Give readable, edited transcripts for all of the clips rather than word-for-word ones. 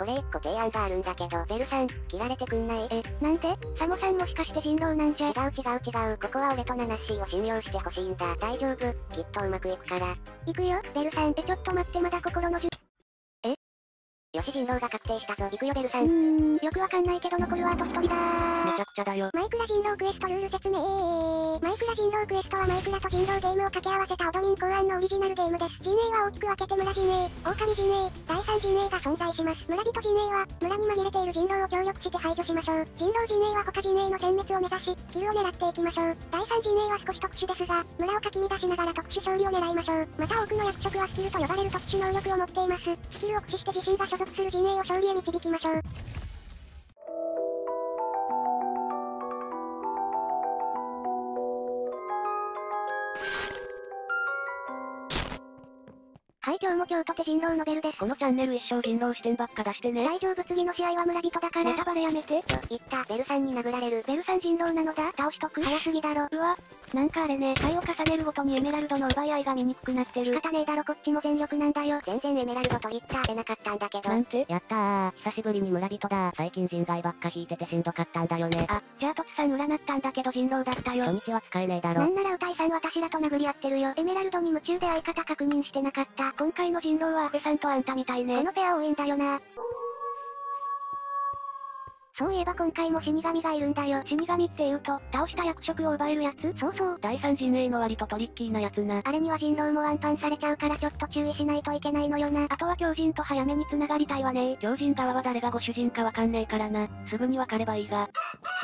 これ一個提案があるんだけど、ベルさん、切られてくんない？ なんで？サモさんもしかして人狼なんじゃ？ 違う。ここは俺とナナッシーを信用してほしいんだ。大丈夫。きっとうまくいくから。 行くよ、ベルさん。ちょっと待って、まだ心のよし人狼が確定したぞ。行くよベルさん。 よくわかんないけど残るはあと一人だー。 めちゃくちゃだよ。 マイクラ人狼クエストルール説明。マイクラ人狼クエストはマイクラと人狼ゲームを掛け合わせたオドミン考案のオリジナルゲームです。陣営は大きく分けて村陣営、狼陣営、第三陣営が存在します。村人陣営は、村に紛れている人狼を協力して排除しましょう。人狼陣営は他陣営の殲滅を目指し、キルを狙っていきましょう。第三陣営は少し特殊ですが、村をかき乱しながら特殊勝利を狙いましょう。また多くの役職はスキルと呼ばれる特殊能力を持っています。スキルを駆使して自身が所属する陣営を勝利へ導きましょう。はい、今日も今日とて人狼のベルです。 このチャンネル一生人狼視点ばっか出してね。 大丈夫、次の試合は村人だから。 ネタバレやめて。言った、ベルさんに殴られる。 ベルさん人狼なのだ。倒しとく。早すぎだろ。 うわ。なんかあれね、回を重ねるごとにエメラルドの奪い合いが見にくくなってる。 仕方ねえだろ、こっちも全力なんだよ。 全然エメラルドとリッター出なかったんだけど。 なんて？やったー、久しぶりに村人だー。最近人外ばっか引いててしんどかったんだよね。 あ、じゃあトツさん占ったんだけど人狼だったよ。 初日は使えねえだろ。 なんなら歌いさん私らと殴り合ってるよ。エメラルドに夢中で相方確認してなかった。 今回の人狼は阿部さんとあんたみたいね。 このペア多いんだよな。そういえば今回も死神がいるんだよ。 死神って言うと、倒した役職を奪えるやつ？ そうそう。 第三陣営の割とトリッキーなやつな。 あれには人狼もワンパンされちゃうからちょっと注意しないといけないのよな。 あとは狂人と早めに繋がりたいわね。狂人側は誰がご主人かわかんねえからな。すぐにわかればいいが。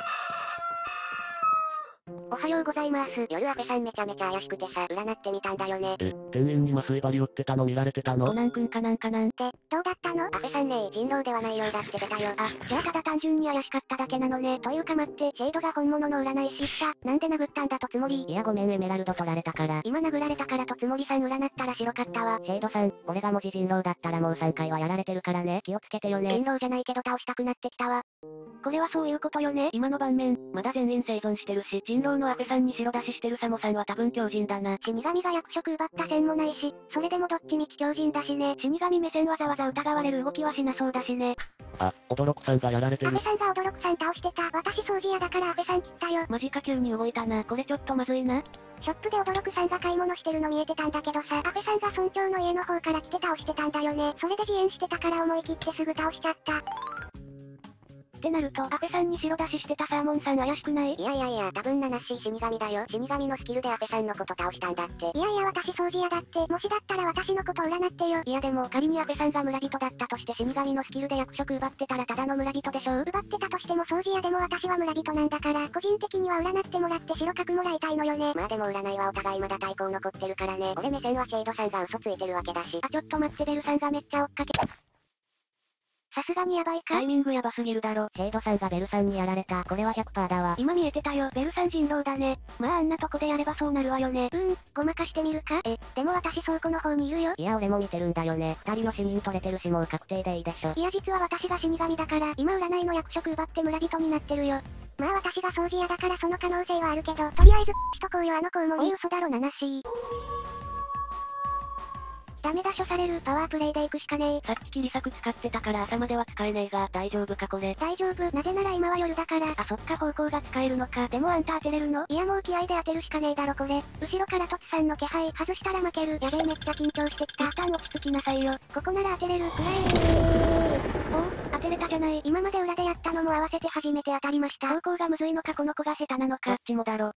おはようございます。 夜阿部さんめちゃめちゃ怪しくてさ、占ってみたんだよね。 店員に麻酔針打ってたの見られてたの？ コナン君かなんかなんて。 どうだったの？ 阿部さんね、人狼ではないようだって出たよ。 あ、じゃあただ単純に怪しかっただけなのね。というか待って、シェードが本物の占い師した。なんで殴ったんだとつもり。 いやごめんエメラルド取られたから。 今殴られたからとつもりさん占ったら白かったわ。 シェードさん、俺がもし人狼だったらもう3回はやられてるからね。気をつけてよね。 人狼じゃないけど倒したくなってきたわ。 これはそういうことよね。今の盤面、まだ全員生存してるし、人狼の阿部さんに白出ししてるサモさんは多分狂人だな。 死神が役職奪った線もないし、それでもどっちみち狂人だしね。 死神目線わざわざ疑われる動きはしなそうだしね。 あ、驚くさんがやられてる。 阿部さんが驚くさん倒してた。私掃除屋だから阿部さん切ったよ。 マジか急に動いたな。これちょっとまずいな。 ショップで驚くさんが買い物してるの見えてたんだけどさ、阿部さんが村長の家の方から来て倒してたんだよね。それで自演してたから思い切ってすぐ倒しちゃった。 ってなると、阿部さんに白出ししてたサーモンさん怪しくない？ いや、多分ナナッシー死神だよ。死神のスキルで阿部さんのこと倒したんだって。 いや私掃除屋だって。もしだったら私のこと占ってよ。 いやでも仮に阿部さんが村人だったとして死神のスキルで役職奪ってたらただの村人でしょ？ 奪ってたとしても掃除屋でも私は村人なんだから、個人的には占ってもらって白角もらいたいのよね。 まあでも占いはお互いまだ対抗残ってるからね。俺目線はシェードさんが嘘ついてるわけだし。 あ、ちょっと待って、ベルさんがめっちゃ追っかけ。さすがにやばいか？ タイミングやばすぎるだろ。 シェードさんがベルさんにやられた。これは 100% だわ。 今見えてたよ。ベルさん人狼だね。まああんなとこでやればそうなるわよね。 ごまかしてみるか？でも私倉庫の方にいるよ。 いや俺も見てるんだよね。2人の死人取れてるしもう確定でいいでしょ。 いや実は私が死神だから、今占いの役職奪って村人になってるよ。まあ私が掃除屋だからその可能性はあるけど、とりあえず、しとこうよあの子も。嘘だろナナッシー。ダメだ処される。パワープレイで行くしかねえ。 さっき切り裂く使ってたから朝までは使えねえが、大丈夫かこれ。 大丈夫。なぜなら今は夜だから。 あ、そっか方向が使えるのか。でもあんた当てれるの？ いやもう気合で当てるしかねえだろこれ。後ろからトツさんの気配。外したら負ける。やべえめっちゃ緊張してきた。 一旦落ち着きなさいよ。 ここなら当てれる。くらお、当てれたじゃない。 今まで裏でやったのも合わせて初めて当たりました。 方向がむずいのかこの子が下手なのか。どっちもだろ。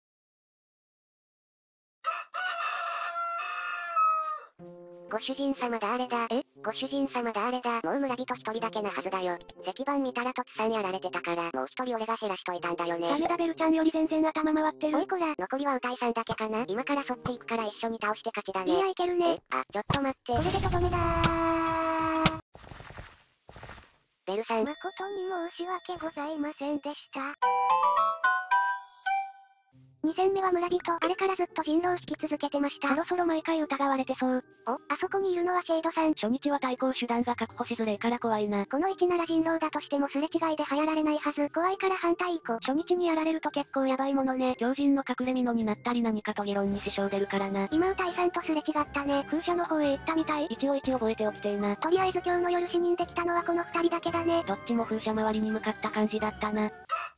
ご主人様誰だ？ご主人様誰だ？もう村人一人だけなはずだよ。石板見たらトツさんやられてたから、もう一人俺が減らしといたんだよね。 ダメだベルちゃんより全然頭回ってる。 おいこら。 残りは歌いさんだけかな。今から沿っていくから一緒に倒して勝ちだね。 いやいけるね。 あ、ちょっと待って。 これでとどめだー。 ベルさん。 誠に申し訳ございませんでした。 2戦目は村人、あれからずっと人狼引き続けてました。 そろそろ毎回疑われてそう。 お、あそこにいるのはシェードさん。 初日は対抗手段が確保しづれえから怖いな。 この位置なら人狼だとしてもすれ違いで流行られないはず。怖いから反対行こう。 初日にやられると結構ヤバいものね。狂人の隠れ蓑になったり何かと議論に支障出るからな。 今歌いさんとすれ違ったね。 風車の方へ行ったみたい。一応覚えておきてえな。 とりあえず今日の夜死人できたのはこの2人だけだね。 どっちも風車周りに向かった感じだったな。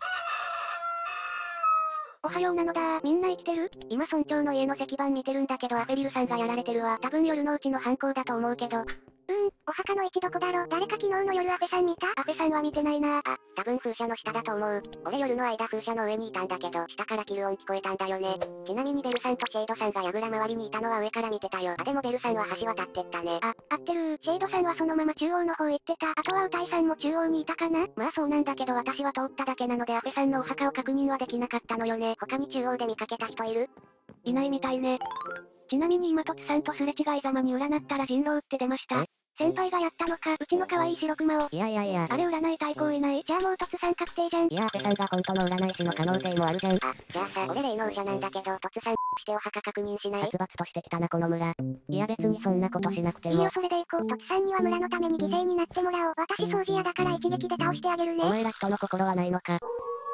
おはようなのだ。みんな生きてる？ 今村長の家の石板見てるんだけどアフェリルさんがやられてるわ。多分夜のうちの犯行だと思うけど。 お墓の位置どこだろ？誰か昨日の夜アフェさん見た？アフェさんは見てないな。 あ、多分風車の下だと思う。俺夜の間風車の上にいたんだけど、下からキル音聞こえたんだよね。ちなみにベルさんとシェードさんが櫓周りにいたのは上から見てたよ。あ、でもベルさんは橋渡ってったね。 あ、合ってる。シェードさんはそのまま中央の方行ってた。あとは歌いさんも中央にいたかな？ まあそうなんだけど私は通っただけなのでアフェさんのお墓を確認はできなかったのよね。他に中央で見かけた人いる？ いないみたいね。ちなみに今トツさんとすれ違いざまに占ったら人狼って出ました。 先輩がやったのか、うちの可愛い白熊を。 いや。 あれ占い対抗いない。 じゃあもうトツさん確定じゃん。 いや、アフェさんが本当の占い師の可能性もあるじゃん。あ、じゃあさ、俺霊能者なんだけど、トツさんしてお墓確認しない？殺伐としてきたなこの村。いや別にそんなことしなくても。 いいよそれで行こう。トツさんには村のために犠牲になってもらおう。私掃除屋だから一撃で倒してあげるね。 お前ら人の心はないのか。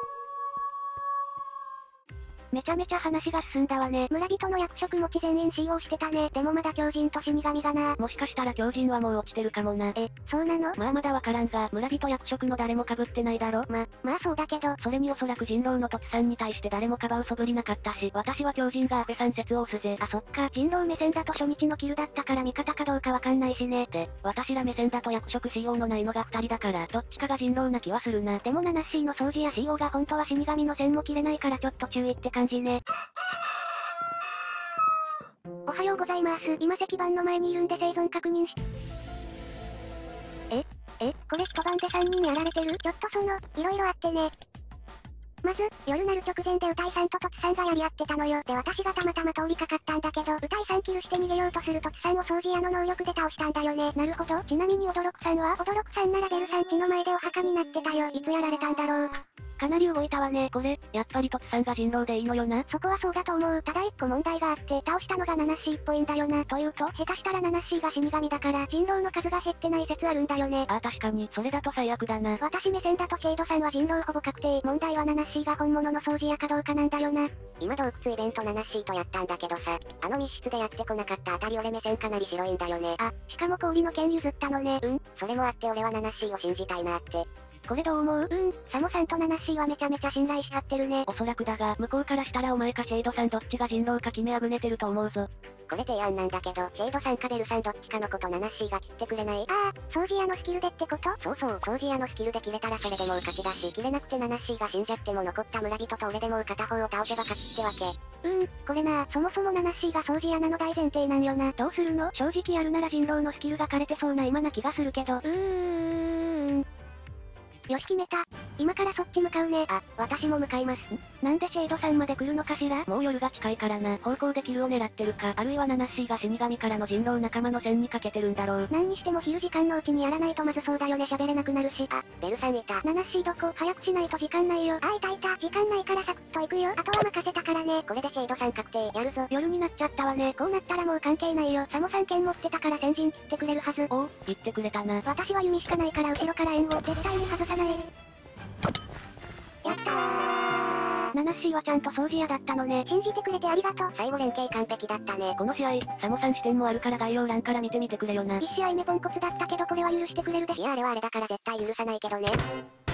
めちゃめちゃ話が進んだわね。 村人の役職持ち全員使用してたね。でもまだ狂人と死神がな。 もしかしたら狂人はもう落ちてるかもな。 そうなの？ まあまだわからんが、村人役職の誰も被ってないだろ。 まあそうだけど。 それにおそらく人狼のトツさんに対して誰もかばうそぶりなかったし、私は狂人がアフェさん説を押すぜ。 あ、そっか。人狼目線だと初日のキルだったから味方かどうかわかんないしね。 で、私ら目線だと役職 CO のないのが2人だから、どっちかが人狼な気はするな。 でもナナッシーの掃除や CO が本当は死神の線も切れないからちょっと注意って感じね。おはようございます。今石板の前にいるんで生存確認し。これ一晩で3人やられてる？ちょっと色々あってね。まず、夜なる直前で歌いさんとトツさんがやり合ってたのよ。で私がたまたま通りかかったんだけど、歌いさんキルして逃げようとするトツさんを掃除屋の能力で倒したんだよね。なるほど。ちなみに驚くさんは？驚くさんならベルさん家の前でお墓になってたよ。いつやられたんだろう。 かなり動いたわね。これ、やっぱりトツさんが人狼でいいのよな。 そこはそうだと思う。ただ一個問題があって、倒したのがナナッシーっぽいんだよな。というと、下手したらナナッシーが死神だから、人狼の数が減ってない説あるんだよね。 ああ確かに、それだと最悪だな。 私目線だとシェードさんは人狼ほぼ確定。問題はナナッシーが本物の掃除屋かどうかなんだよな。 今洞窟イベントナナッシーとやったんだけどさ、あの密室でやってこなかったあたり俺目線かなり白いんだよね。 あ、しかも氷の剣譲ったのね。 それもあって俺はナナッシーを信じたいなって。 これどう思う？ サモさんとナナッシーはめちゃめちゃ信頼し合ってるね。 おそらくだが、向こうからしたらお前かシェードさんどっちが人狼か決めあぐねてると思うぞ。 これ提案なんだけど、シェードさんかベルさんどっちかのことナナッシーが切ってくれない？ ああ、掃除屋のスキルでってこと？ そう、掃除屋のスキルで切れたらそれでもう勝ちだし、切れなくてナナッシーが死んじゃっても残った村人と俺でもう片方を倒せば勝ちってわけ。 これな、そもそもナナッシーが掃除屋なの大前提なんよな。 どうするの？正直やるなら人狼のスキルが枯れてそうな今な気がするけど。 よし決めた。今からそっち向かうね。 あ、私も向かいます。 なんでシェードさんまで来るのかしら？もう夜が近いからな。方向でキルを狙ってるか、あるいはナナッシーが死神からの人狼仲間の線にかけてるんだろう。 何にしても昼時間のうちにやらないとまずそうだよね。喋れなくなるし。 あ、ベルさんいた。 ナナッシーどこ？早くしないと時間ないよ。あ、いた。時間ないからサクッと行くよ。あとは任せたからね。 これでシェードさん確定。やるぞ。 夜になっちゃったわね。 こうなったらもう関係ないよ。サモさん剣持ってたから先陣切ってくれるはず。 おう、言ってくれたな。 私は弓しかないから後ろから円を絶対に外さない。やったー。 ナナッシーはちゃんと掃除屋だったのね。 信じてくれてありがとう。 最後連携完璧だったね。 この試合、サモさん視点もあるから概要欄から見てみてくれよな。 1試合目ポンコツだったけどこれは許してくれるでしょ。 いやあれはあれだから絶対許さないけどね。